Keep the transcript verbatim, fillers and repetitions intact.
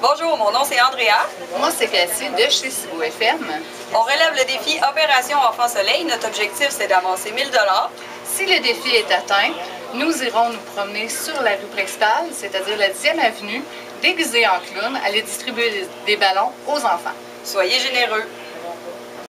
Bonjour, mon nom c'est Andrea. Moi, c'est Cassie de chez Cibo F M. On relève le défi Opération Enfant Soleil. Notre objectif, c'est d'avancer mille dollars. Si le défi est atteint, nous irons nous promener sur la rue principale, c'est-à-dire la dixième avenue, déguisés en clown, aller distribuer des ballons aux enfants. Soyez généreux.